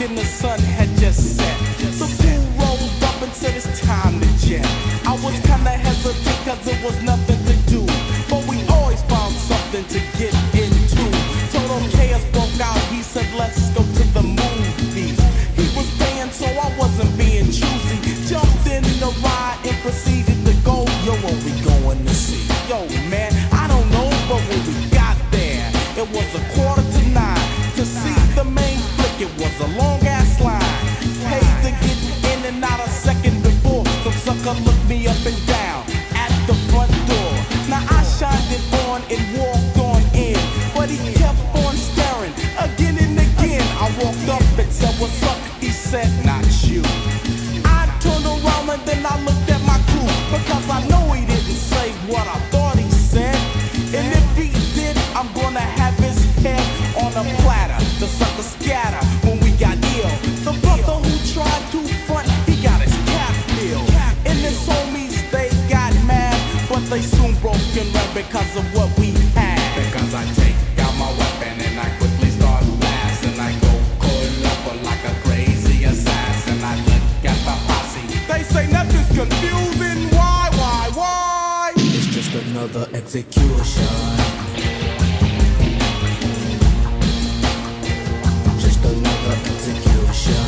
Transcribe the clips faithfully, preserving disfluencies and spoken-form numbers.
and the sun had just set. The fool rolled up and said it's time to jet. I was kinda hesitant cause it was nothing to do, but we always found something to get into. Total chaos broke out, he said let's go to the movies. He was paying so I wasn't being choosy. Jumped in the ride and proceeded to go. Yo, what we going to see? Yo man, I don't know, but when we got there, it was a quarter to nine. To see the main flick, it was a long ass line. Paid to get in and out a second before some sucker looked me up and down at the front door. Now I shined it on and walked on in, but he kept on staring again and again. I walked up and said, what's up? He said, not you. I turned around and then I looked at my crew, because I know he didn't say what I thought he said. And if he did, I'm gonna have his head on a platter. The sucker scatter when we got ill. The brother who tried to front, he got his cap peeled. And his homies, they got mad, but they soon broke and ran because of what we had. Because I take out my weapon and I quickly start blasting. I go coil up like a crazy assassin. I look at the posse. They say nothing's confusing. Why, why, why? It's just another execution. Just another execution.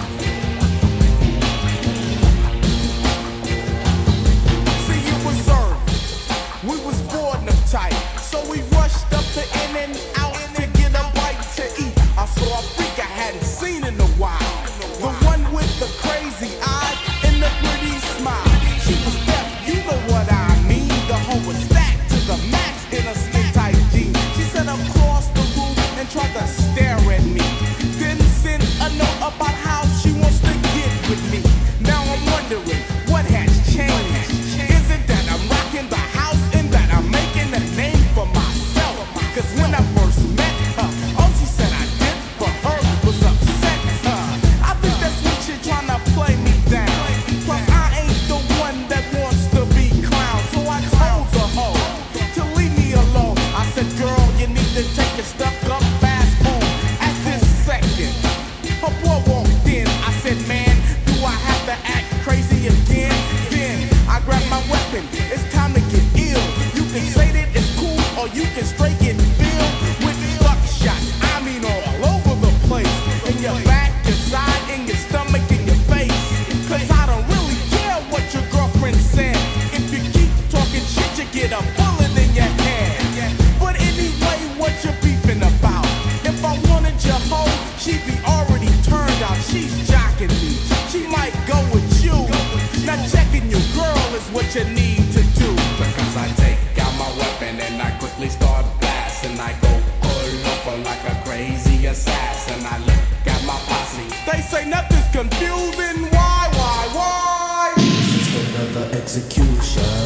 See, it was early. We was bored and uptight, so we rushed up the in and out to get a bite to eat. I saw a freak I hadn't seen in a while. The one with the crazy eyes and the pretty smile. She was deaf, you know what I mean. The hoe was stacked to the max in a skin tight jean. She sat across the room and tried to stare at me. Then sent a note about how she wants to get with me. Now I'm wondering what has changed. Is it that I'm rocking the house and that I'm making a name for myself? Cause when I first met her, all she said I did for her was upset her. I think that's when she tryna play me down. Plus I ain't the one that wants to be clowned. So I told her hoe to leave me alone. I said, girl, you need to take your stuff up fast home. At this second, her boy walked in. I said, man, do I have to act crazy again? Then I grabbed my weapon. It's time to get ill. You can say that it's cool, or you can straight get filled with buckshots. I mean all over the place. In your back, your side, in your stomach, in your face. Cause I don't really care what your girlfriend said. If you keep talking shit, you get a bullet in your head. But anyway, what you beefing about? If I wanted your hoe, she'd be already turned out. She's jocking me. She might go with you. Now checking your girl is what you need to do. Because I take out my weapon and I quickly start blasting. I go coil up like a crazy assassin. I look at my posse. They say nothing's confusing. Why, why, why? Just another execution.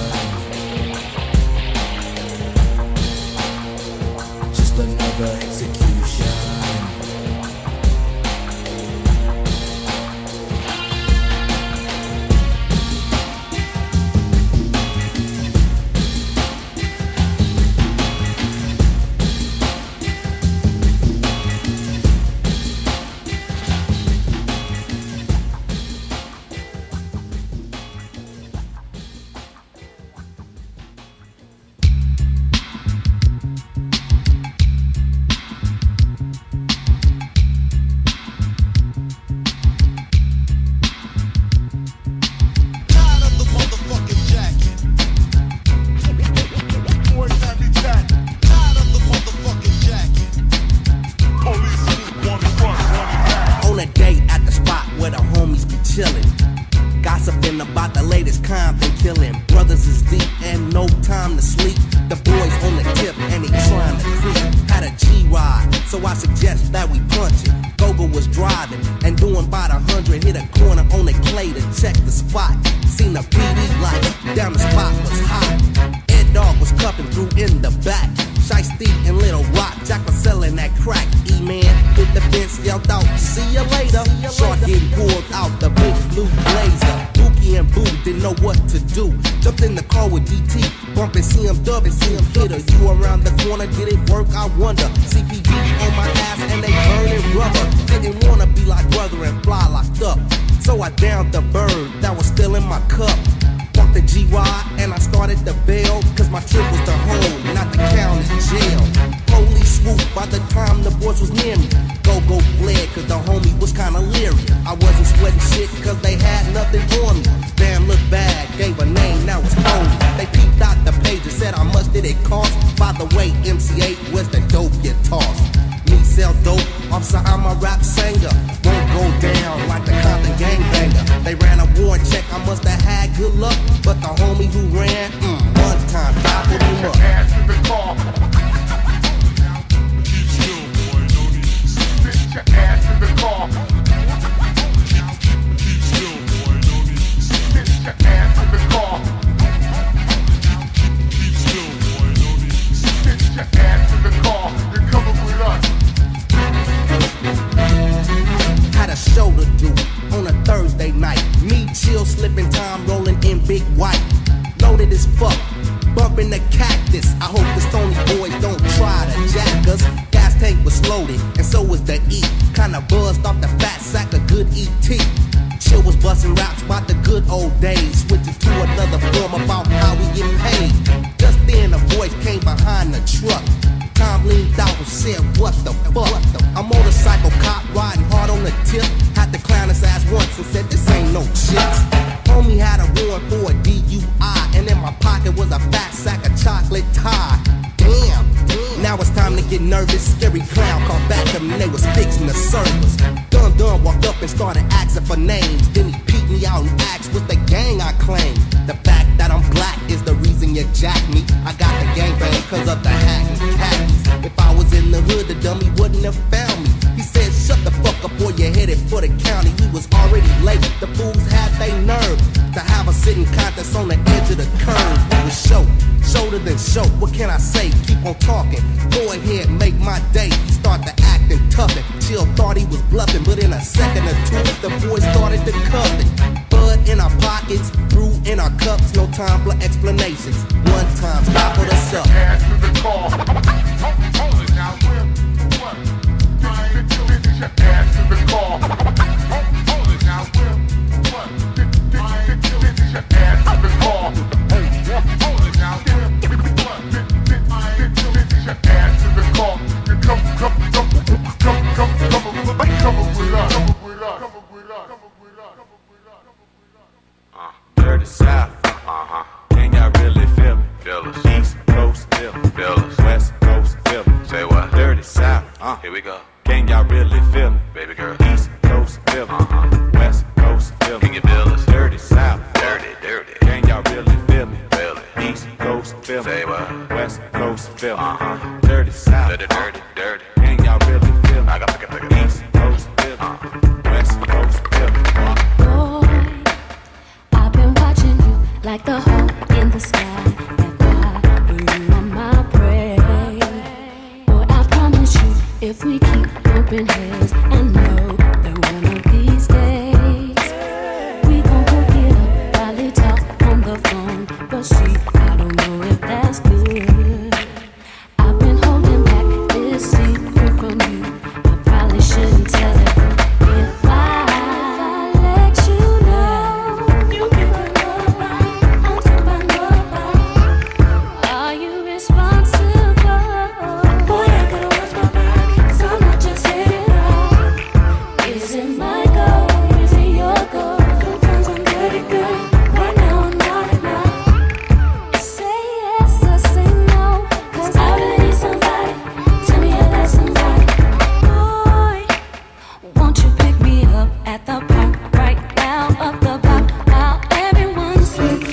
Just another execution. So I suggest that we punch it. Gogo was driving and doing about a hundred. Hit a corner on the clay to check the spot. Seen a P D light, down the spot was hot. Ed Dog was cuffing through in the back. Shiesty and Little Rock, Jack was selling that crack. E-man hit the fence, yelled out, see you later. Short getting pulled out the big blue blazer. Dookie and booty, didn't know what to do. Jumped in the car with D T, bumping C M W, C M hitter. You around the corner, did it work? I wonder. C P D on my ass and they burning rubber. Didn't wanna be like brother and fly locked up. So I downed the bird that was still in my cup. Walked the G Y and I started the bail, cause my trip was to home, not the county jail. Police swoop by the time the boys was near me. Go-go fled cause the homie was kinda leery. I wasn't sweating shit cause they had nothing on me. Damn, look bad, gave a name, now it's phony. They peeped out the page and said how much did it cost. By the way, M C eight was the dope you tossed. Me sell dope, officer, I'm a rap singer. Won't go down like the Compton gangbanger. They ran a warrant check, I must have had good luck. But the homie who ran, mm, one time, gobbled him up. Ass in the car. Keep still, boy, no need. Sit your ass in the car. Keep still, boy, no need. Sit your ass in the car. Keep still, boy, no need. Sit your ass in the car. You're coming with us. Had a show to do on a Thursday night. Me chill, slipping time, rolling in big white. Loaded as fuck, bumping the cactus. I hope the stony boys don't try to jack us. Gas tank was loaded, and so was the E. Kinda buzzed off the fat sack of good E T. Chill was busting raps about the good old days, switching to another form about how we get paid. Just then a voice came behind the truck. Tom leaned out and said, what the fuck? A motorcycle cop riding hard on the tip. Had to clown his ass once and said, this ain't no chips. Homie had a warrant for a D U I, and in my pocket was a fat sack of chocolate tie. Damn, now it's time to get nervous. Scary clown called back to me, they was fixing the service. Dun Dun walked up and started asking for names. Then he peeked me out and asked what's the gang I claim. The fact that I'm black is the reason you jack me. I got the gangbang cause of the hat and khakis. If I was in the hood, the dummy wouldn't have found me. He said, shut the fuck up or you're headed for the county. We was already late, the fools had they nerve to have a sitting contest on the edge of the curve. It was show, shoulder than show, what can I say? Keep on talking, go ahead, make my day. He started to acting tough and Chill thought he was bluffing, but in a second or two, the boys started to cuff it. Bud in our pockets, brew in our cups, no time for explanations. One time, stop with us up. Ass to the car. Hold it now, Will. What? This is your ass to the car. Hold it now, Will. What? This is your ass to the car. Hold it now, Will. What? This is your ass to the car. You come, come, come, come, come, come, come, come with us. Come with us. Come with us. Come with us. Uh, dirty South, uh-huh. Can y'all really feel me? Feel us. East Coast, feel me. Feel us. West Coast, feel me. Say what? Dirty South, uh. Here we go. Can y'all really feel me? Baby girl. East Coast, feel me. Uh-huh. West Coast, feel me. Can you feel us? Dirty South. Dirty, dirty. Can y'all really feel me? Feel it. East Coast, feel me. Say what? West Coast, feel me. Uh-huh. Dirty South. Dirty, dirty, dirty. Can y'all really feel me? I got pick it, pick it. East Coast, feel me. Uh-huh. West Coast, feel me. Uh-huh. I've been watching you like the hole in the sky. That God, you are my prey. Boy, I promise you, if we keep bumping heads and know that one of these days we gon' hook it up, probably talk on the phone. But see, I don't know if that's good. I've been holding back this secret from you. I probably shouldn't tell it. If I let you know, you can run nobody, I'm told by nobody. Are you responsible? Boy, I gotta watch my back, 'cause I'm not just hitting right. Is it my goal? Is it your goal? Sometimes I'm dirty good, right now I'm not enough. Say yes or say no, 'cause I really need somebody. Tell me I love somebody. Boy, won't you pick me up at the park right now, up the block, while everyone sleeps?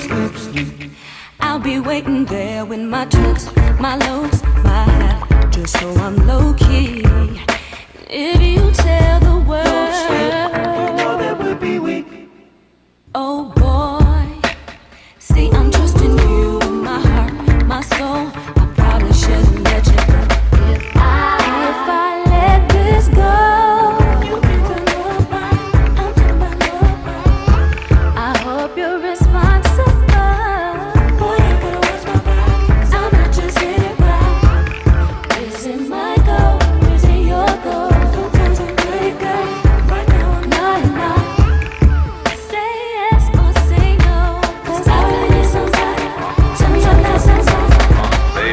I'll be waiting there with my tricks, my lows, my hat, just so I'm low key. If you tell the world, you know that we'll be weak. Oh boy, see I'm trusting you with my heart, my soul. I probably shouldn't let you go. If I, if I let this go, you can tell nobody, I'm talking about nobody. I hope you're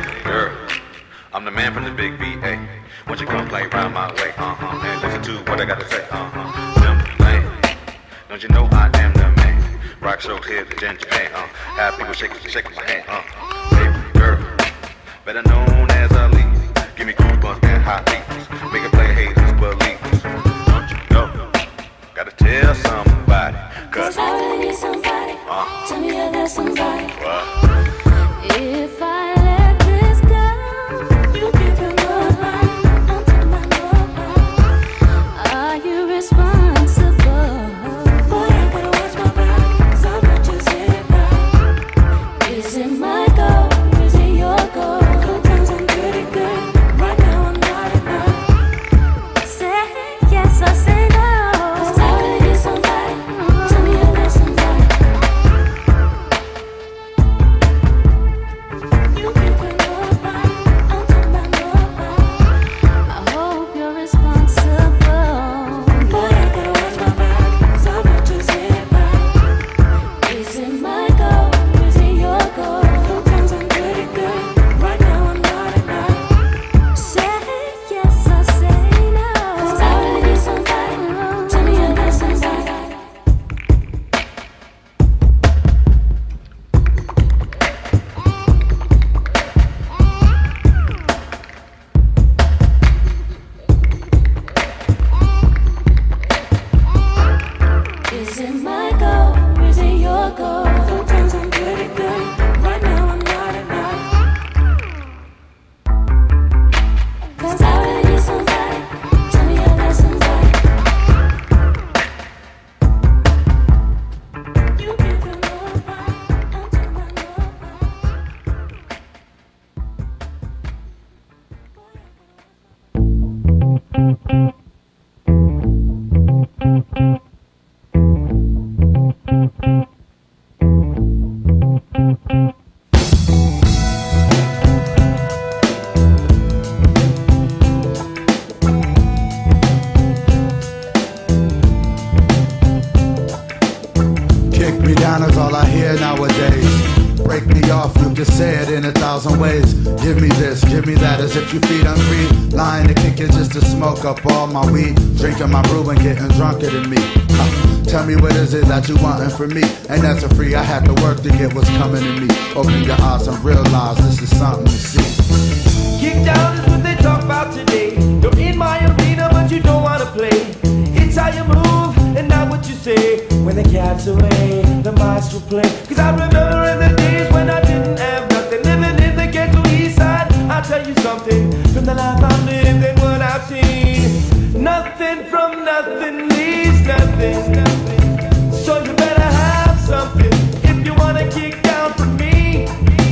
girl, I'm the man from the big B A. Won't you come play round my way? Uh-huh. And listen to what I gotta say. Uh-huh. Simple lane. Don't you know I am the man? Rock show here to Japan. Uh. Have people shaking, shaking my hand. Uh. Baby girl, better known as a lead. Give me goosebumps and hot beats. Make it play haters believe. Don't you know? Gotta tell somebody. Cause I really need somebody. Uh. Tell me that there's somebody. What? If I let this go, you keep it moving until my move. Are you responsible? Boy, I gotta watch my back, so don't you say it right. Is it my goal? Is it your goal? Sometimes I'm pretty good. Right now I'm not enough. Say yes or say no. Cause I really need somebody. Tell me that there's somebody. You keep it moving until my move. I hope you're responsible. Boy, I gotta watch my back, so don't you say it right. Is it my goal? Is it your goal? Sometimes I'm pretty good. Right now I'm not enough. Say yes or say no. Cause I really need somebody. Tell me that there's somebody. Is it my goal? Is it your goal? Sometimes I'm pretty good. Right now I'm not enough. Cause I really need somebody. Tell me that there's somebody. You keep it moving until my move. Kick me down is all I hear nowadays. Break me off, you can say it in a thousand ways. Give me this, give me that, as if you feed hungry. Lying to kick it just to smoke up all my weed. Drinking my brew and getting drunker than me. Huh. Tell me what is it that you wantin' from me? Ain't that so free? I had to work to get what's coming to me. Open your eyes and realize this is something to see. Kick down is what they talk about today. You're in my arena, but you don't wanna play. It's how you move and not what you say. When the cat's away, the mice will play. Cause I remember in the days when I didn't have nothing. Living in the ghetto east side, I'll tell you something. From the life I've lived and what I've seen. Nothing from nothing leaves nothing. So you better have something if you wanna kick down from me.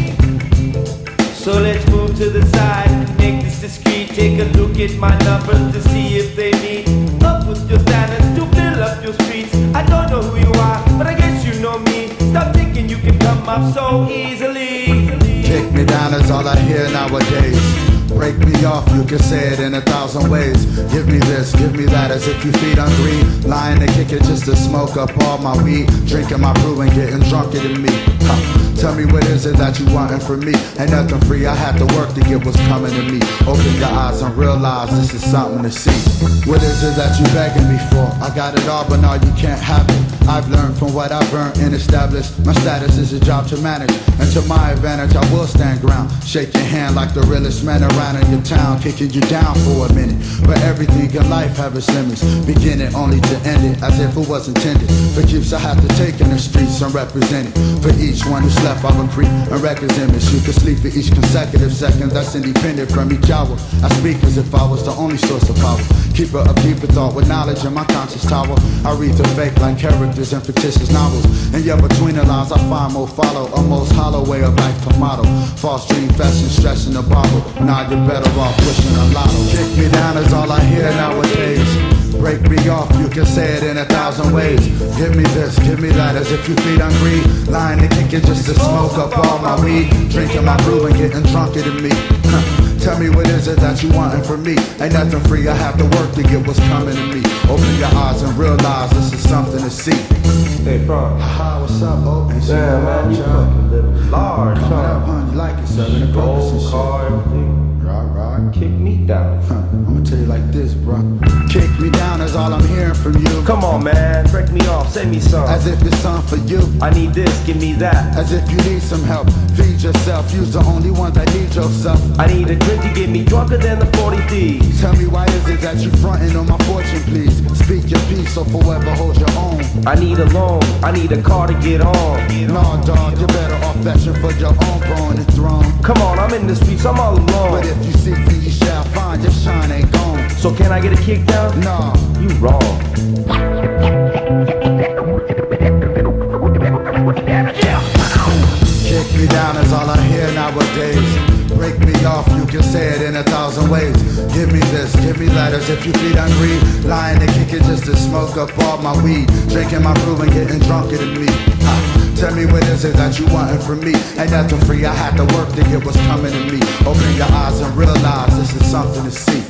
So let's move to the side, make this discreet. Take a look at my numbers to see if they meet up with your standards to fill up your streets. I don't know who you are, but I guess you know me. Stop thinking you can come up so easily. Kick me down is all I hear nowadays. Break me off, you can say it in a thousand ways. Give me this, give me that, as if you feed hungry. Lying to kick it just to smoke up all my weed. Drinking my brew and getting drunker than me. Huh. Tell me what is it that you wantin' from me? Ain't nothing free, I had to work to get what's coming to me. Open your eyes and realize this is something to see. What is it that you begging me for? I got it all, but now you can't have it. I've learned from what I've earned and established. My status is a job to manage, and to my advantage I will stand ground. Shake your hand like the realest man around in your town, kicking you down for a minute. But everything in life have its limits, beginning only to end it, as if it was intended. For keeps I have to take in the streets and represent it. For each one who slept, I will creep and wreck his image. You can sleep for each consecutive second, that's independent from each hour. I speak as if I was the only source of power. Keeper of deeper thought with knowledge in my conscious tower. I read the fake like characters in fictitious novels. And yet between the lines I find more follow, a most hollow way of life to model. False dream fashion, stressing the bottle. Now you're better off wishing a lotto. Kick me down is all I hear nowadays. Break me off, you can say it in a thousand ways. Give me this, give me that, as if you feed hungry. Lying to kick it just to smoke up all my weed. Drinking my brew and getting drunker than me. Tell me what is it that you wantin' from me? Ain't nothing free, I have to work to get what's coming to me. Open your eyes and realize this is something to see. Hey, Frank. Hi, what's up, Hope? Ain't shit Damn, man, you y'all. fucking little large, Coming huh? up, huh? You like it, serving the purpose and Gold shit. car, everything. Right, right. Kick me down. Huh, I'ma tell you like this, bro. Kick me down is all I'm hearing from you. Come on, man, break me off, send me some. As if it's something for you. I need this, give me that. As if you need some help. Feed yourself. You's the only one that need yourself. I need a drink to get me drunker than the forty thieves. Tell me why is it that you frontin' on my fortune, please? Speak your piece or forever hold your own. I need a loan, I need a car to get on. Nah, dog, you're better off fetching for your own bone and throne. Come on, I'm in the streets, I'm all alone. But if you seek me, you shall find. Your shine ain't gone. So can I get a kick down? Nah, you wrong. kick me down is all I hear nowadays. Break me off, you can say it in a thousand ways. Give me this, give me that, as if you feed hungry. Lying to kick it just to smoke up all my weed. Drinking my brew and getting drunker than me. Ha. Tell me what is it that you wantin' from me? Ain't nothing free, I had to work to get what's coming to me. Open your eyes and realize this is something to see.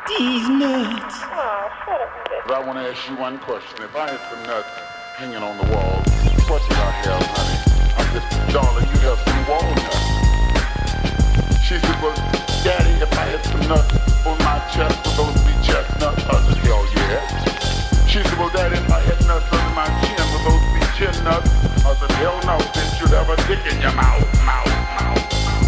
these nuts. But I want to ask you one question. If I had some nuts hanging on the wall, what should I have, honey? I said, darling, you have some walnuts. She said, well, Daddy, if I had some nuts on my chest, would those be chestnuts? I said, hell yeah. She said, well, Daddy, if I had nuts under my chin, would those be chin nuts? I said, hell no, since you'd have a dick in your mouth, mouth, mouth.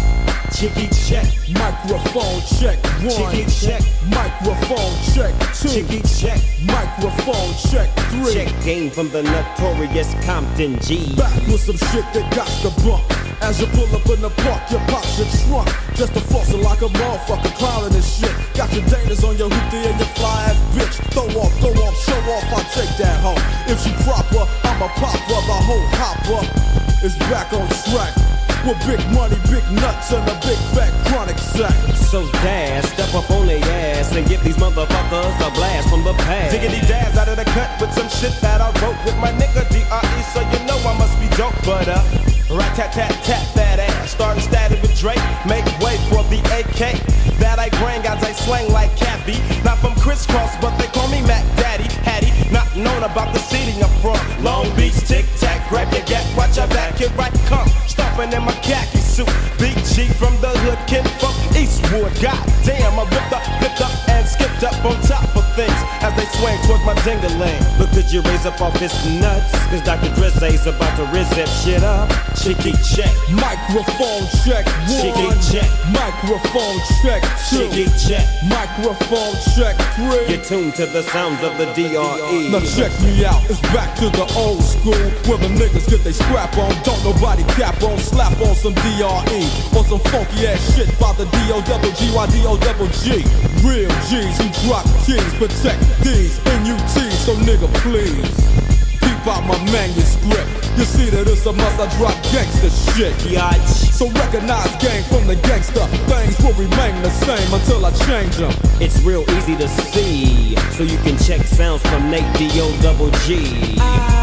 Chicky check, microphone check one. Chicky check, microphone check two. Chicky check, microphone check three. Check game from the notorious Compton G. Back with some shit that got the bump. As you pull up in the park, you pop your trunk. Just a fossil like a motherfucker clowning this shit. Got your Danas on your hoopty and your fly ass bitch. Throw off, throw off, show off, I'll take that home. If she proper, I'm a popper, the whole hopper is back on track. With big money, big nuts, and a big fat chronic sack. So dash, step up on their ass and give these motherfuckers a blast from the past. Diggity dabs out of the cut with some shit that I wrote with my nigga D R E, so you know I must be dope. But uh, right tat tat tat that ass, starting static with Drake, make way for the A K that I bring as I slang like Cappy. Not from crisscross, but they call me Mac Daddy. Hattie, not known about the city I'm from. Long Beach, tic tac, grab your gap, watch your back, here I come. Stomping in my khaki suit, Big G from the hood, kid from Eastwood. God damn, I ripped up, flipped up, and skipped up on top of things as they swing towards my ding-a-ling. But could you raise up off his nuts? Cause Doctor Drizzy's about to rizz that shit up. Chicky check, microphone check one. Chicky check, microphone check two. Chicky check, microphone check three. You're tuned to the sounds of the D R E. Now check me out, it's back to the old school where the niggas get they scrap on. Don't nobody cap on, slap on some D R E or some funky ass shit by the D O double G Y D O double G. Real G's who drop keys, protect these N U Ts, so nigga please keep out my manuscript. You see that it's a must I drop gangsta shit. Yach. So recognize gang from the gangster. Things will remain the same until I change them. It's real easy to see, so you can check sounds from Nate D O double G.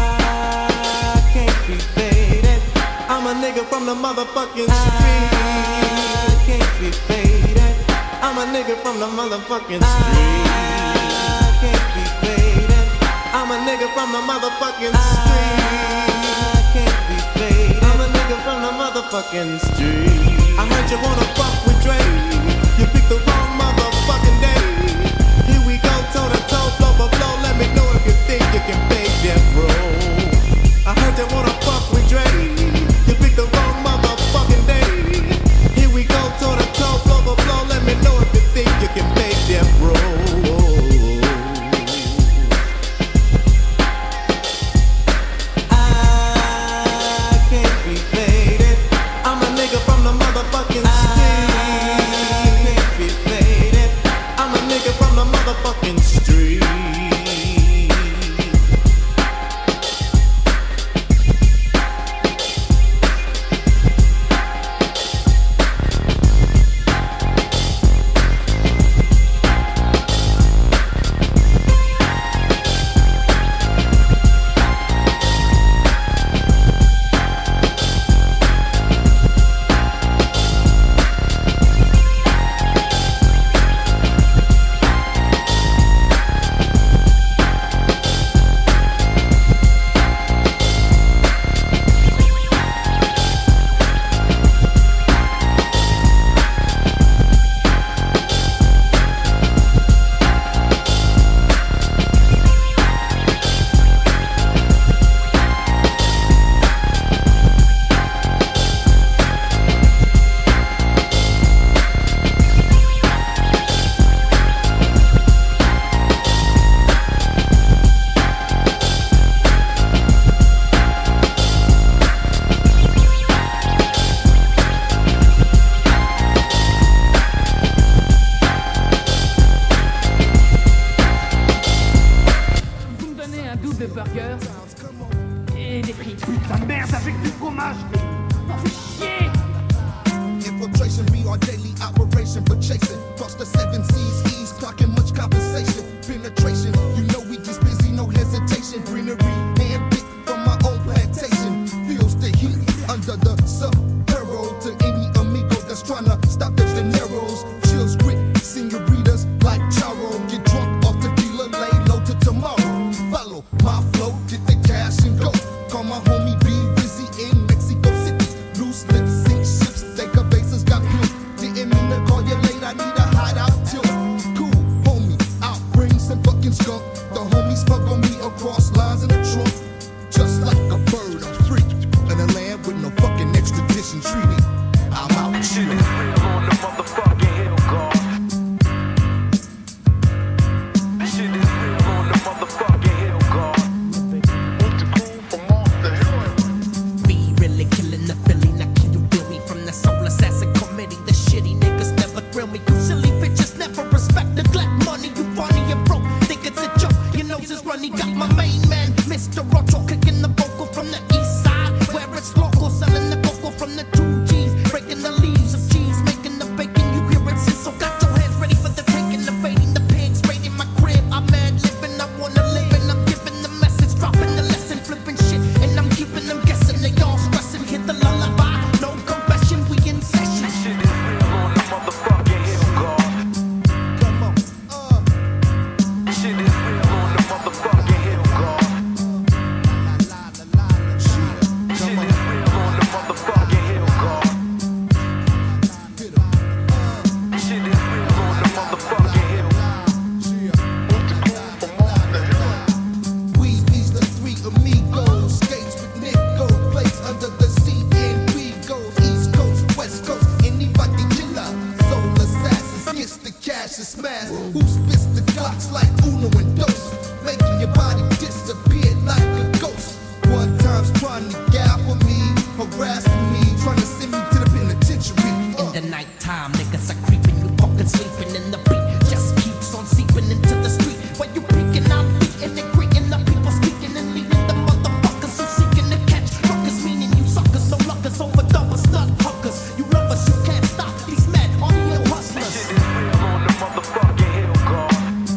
I can't be faded. I'm a nigga from the motherfucking street. I can't be faded. I'm a nigga from the motherfucking street. I can't be faded. I'm a nigga from the motherfucking street. I can't be faded. I'm a nigga from the motherfucking street. I heard you wanna fuck with Dre. You picked the wrong motherfucking day. Here we go, toe to toe, blow for blow. Let me know if you think you can fake that, bro. I heard you wanna fuck with Dre. You picked the wrong motherfucking day. Here we go, toe to toe, blow for blow. Let me know if you think you can fake that, bro. I can't be faded. I'm a nigga from the motherfucking street. I can't be faded. I'm a nigga from the motherfucking street. who spits the Glocks like Uno and Dos, making your body disappear like a ghost. One time's trying to gab with me, harassing me, trying to send me to the penitentiary. Uh. In the nighttime, niggas are creeping, you fucking sleeping, and the beat just keeps on seeping into the street. While you peeking out, beating and greeting up people speaking and leading the motherfuckers who seeking to catch ruckus, meaning you suckers, no luckers, overdubers, nut huckers. You lovers, you can't stop these mad audio hustlers. This shit is real on the motherfucking hill, God.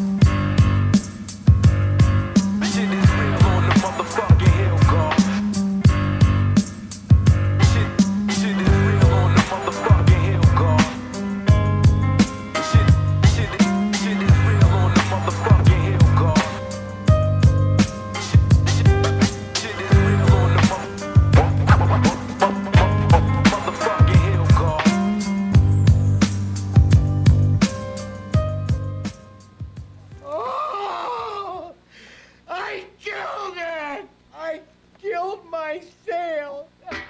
This shit is real on the motherfucking hill, God. This shit, this shit is real on the motherfucking hill, God. This shit, this shit, this shit is real on the motherfucking hill, God. This shit, this shit, this shit is real on the motherfucking hill, God. Oh, I killed it! I killed myself!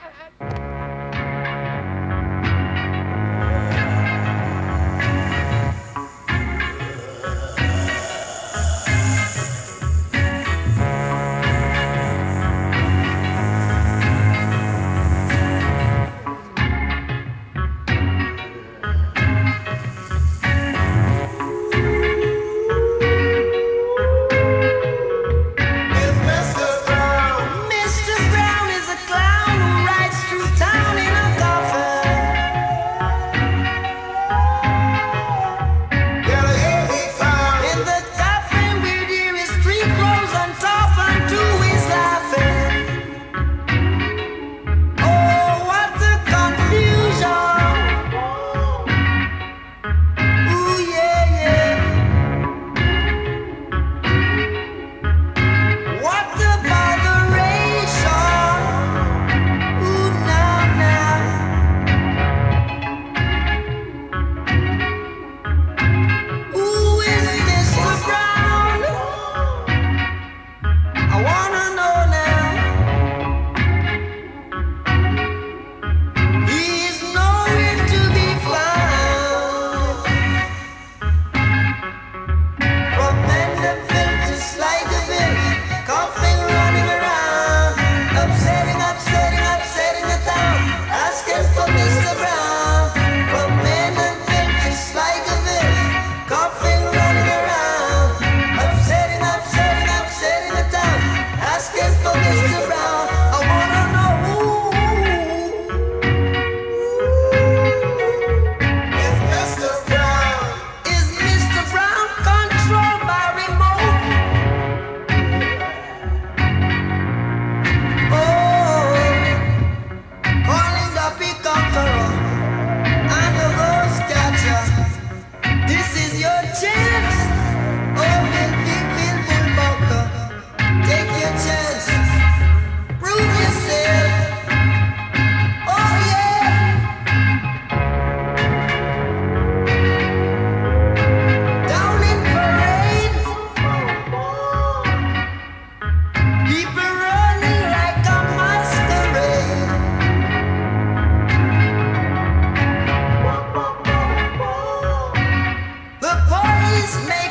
Mister Brown is a clown who rides through town in a coffin. In the coffin we hear his three crows on top and two is laughing. Oh, what a confusion. Ooh, yeah, yeah. What a botheration. Ooh, now, now. Who is Mister Brown? I wanna know now. He's nowhere to be found. From Vanderbilt to Sliderville, coughing, running around, upsetting, upsetting, upsetting the town, asking for Mister Brown. From Vanderbilt to Sliderville, coughing, running around, upsetting, upsetting, upsetting the town, asking for Mister Brown. I wanna know who is Mister Brown? Is Mister Brown controlled by remote? Oh, calling the big conqueror and the ghost catcher. This is your chance. Oh, Bill, Bill, Bill, Bill Bunker. Take your chance. Prove yourself. Oh, yeah. Down in parade, people running like a masquerade. The police may